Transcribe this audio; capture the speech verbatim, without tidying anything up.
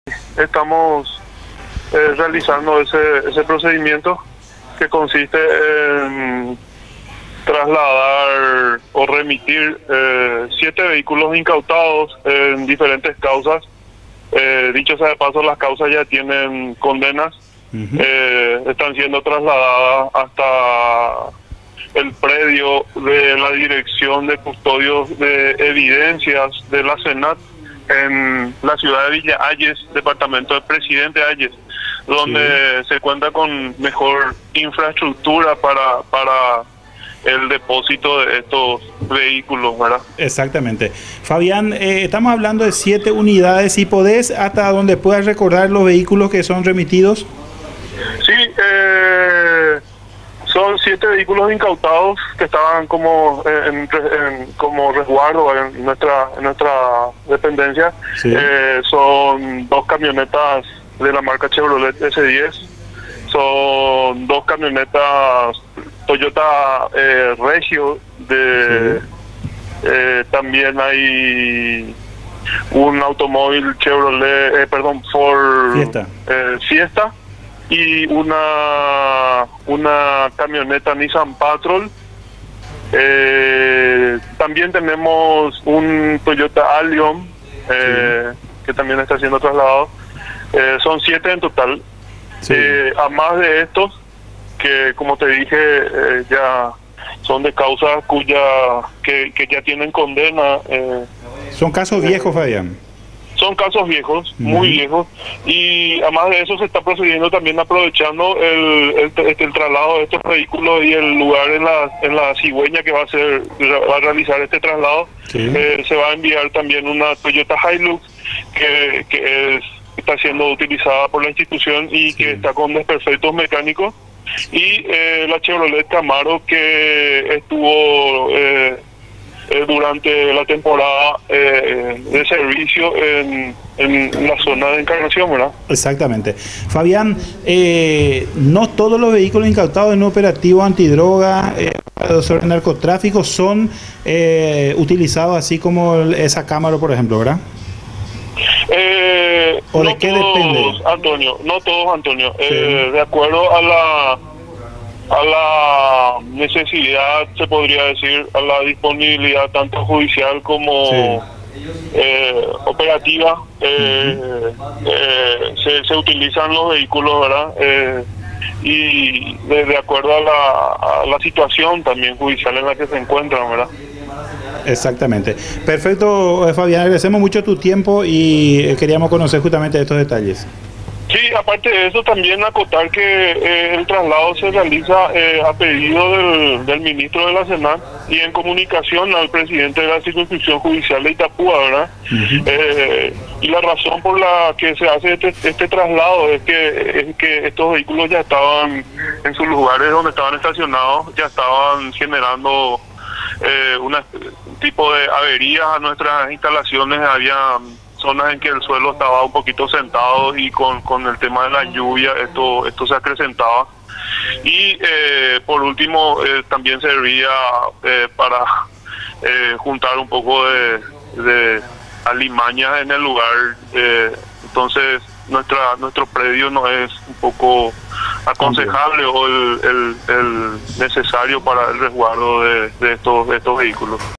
estamos eh, realizando ese, ese procedimiento que consiste en trasladar o remitir eh, siete vehículos incautados en diferentes causas. Eh, dicho sea de paso, las causas ya tienen condenas. Uh-huh. eh, están siendo trasladadas hasta el predio de la Dirección de Custodios de Evidencias de la SENAT en la ciudad de Villa Ayes, departamento de Presidente Ayes, donde sí. se cuenta con mejor infraestructura para para el depósito de estos vehículos, ¿verdad? Exactamente. Fabián, eh, estamos hablando de siete unidades. ¿Y podés hasta donde puedas recordar los vehículos que son remitidos? Sí, eh, son siete vehículos incautados que estaban como en, en como resguardo en nuestra en nuestra dependencia. Sí. Eh, son dos camionetas de la marca Chevrolet ese diez, son dos camionetas Toyota eh, Regio de sí. eh, también hay un automóvil Chevrolet, eh, perdón, Ford Fiesta. Eh, Fiesta y una una camioneta Nissan Patrol. Eh, también tenemos un Toyota Allium eh, sí. que también está siendo trasladado. Eh, son siete en total. Sí. Eh, a más de estos, que como te dije, eh, ya son de causas cuya que, que ya tienen condena. Eh, son casos eh, viejos, Fabián. Son casos viejos, uh-huh. muy viejos, y además de eso se está procediendo también aprovechando el, el, el, el traslado de estos vehículos y el lugar en la en la cigüeña que va a ser va a realizar este traslado. Sí. Eh, se va a enviar también una Toyota Hilux que, que es, está siendo utilizada por la institución y sí. que está con desperfectos mecánicos, y eh, la Chevrolet Camaro que estuvo eh, Eh, durante la temporada eh, de servicio en, en la zona de Encarnación, ¿verdad? Exactamente. Fabián, eh, no todos los vehículos incautados en un operativo antidroga eh, sobre narcotráfico son eh, utilizados así como esa Camaro, por ejemplo, ¿verdad? Eh, ¿O no de qué todos, depende? Antonio, no todos, Antonio. Sí. Eh, de acuerdo a la a la necesidad, se podría decir, a la disponibilidad tanto judicial como sí. eh, operativa, eh, uh-huh. eh, se, se utilizan los vehículos, ¿verdad? Eh, y de, de acuerdo a la, a la situación también judicial en la que se encuentran, ¿verdad? Exactamente. Perfecto, Fabián, agradecemos mucho tu tiempo y queríamos conocer justamente estos detalles. Sí, aparte de eso, también acotar que eh, el traslado se realiza eh, a pedido del, del ministro de la SENAT y en comunicación al presidente de la circunscripción judicial de Itapúa, ¿verdad? Uh-huh. eh, y la razón por la que se hace este, este traslado es que, es que estos vehículos ya estaban en sus lugares donde estaban estacionados, ya estaban generando eh, una, un tipo de averías a nuestras instalaciones. Había zonas en que el suelo estaba un poquito sentado y con, con el tema de la lluvia esto esto se acrecentaba. Y eh, por último eh, también servía eh, para eh, juntar un poco de, de alimañas en el lugar. Eh, entonces nuestra nuestro predio no es un poco aconsejable o el, el, el necesario para el resguardo de, de estos de estos vehículos.